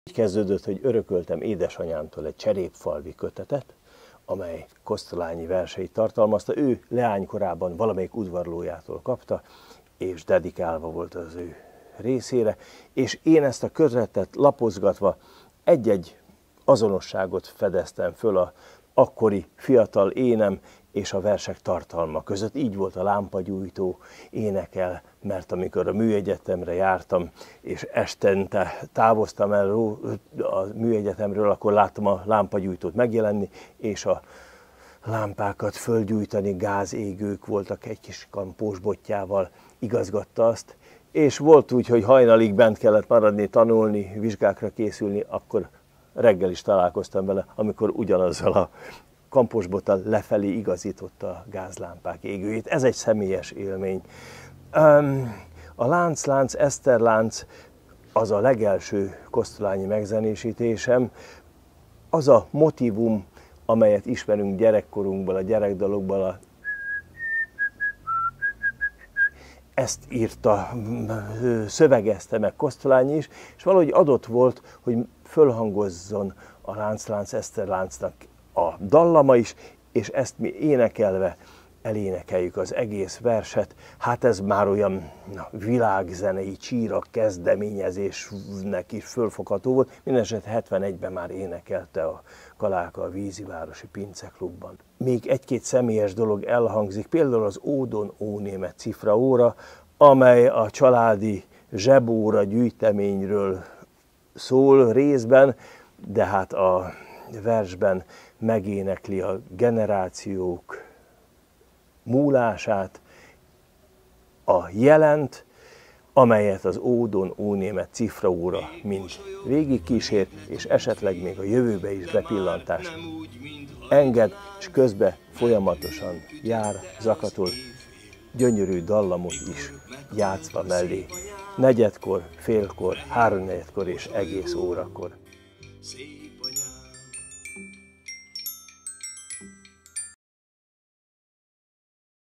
Így kezdődött, hogy örököltem édesanyámtól egy cserépfalvi kötetet, amely Kosztolányi verseit tartalmazta. Ő leánykorában valamelyik udvarlójától kapta, és dedikálva volt az ő részére, és én ezt a kötetet lapozgatva egy-egy azonosságot fedeztem föl a akkori fiatal énem és a versek tartalma között. Így volt a lámpagyújtó énekel, mert amikor a műegyetemre jártam, és estente távoztam el a műegyetemről, akkor láttam a lámpagyújtót megjelenni, és a lámpákat fölgyújtani, gázégők voltak, egy kis kampós bottyával igazgatta azt, és volt úgy, hogy hajnalig bent kellett maradni, tanulni, vizsgákra készülni, akkor reggel is találkoztam vele, amikor ugyanazzal a kamposbottal lefelé igazította a gázlámpák égőjét. Ez egy személyes élmény. A Lánclánc, Eszterlánc az a legelső kosztolányi megzenésítésem, az a motívum, amelyet ismerünk gyerekkorunkból, a gyerekdalokból, ezt írta, szövegezte meg Kosztolányi is, és valahogy adott volt, hogy fölhangozzon a Lánclánc, Eszterláncnak a dallama is, és ezt mi énekelve elénekeljük az egész verset. Hát ez már olyan világzenei csíra kezdeményezésnek is fölfogható volt. Mindenesetre 71-ben már énekelte a Kalálka a Vízivárosi Pinceklubban. Még egy-két személyes dolog elhangzik, például az Ódon Ónémet cifraóra, amely a családi zsebóra gyűjteményről szól részben, de hát a versben megénekli a generációk múlását, a jelent, amelyet az Ódon Ónémet cifraóra mind végigkísér, és esetleg még a jövőbe is bepillantást enged, és közben folyamatosan jár, zakatol, gyönyörű dallamot is játszva mellé, negyedkor, félkor, háromnegyedkor és egész órakor.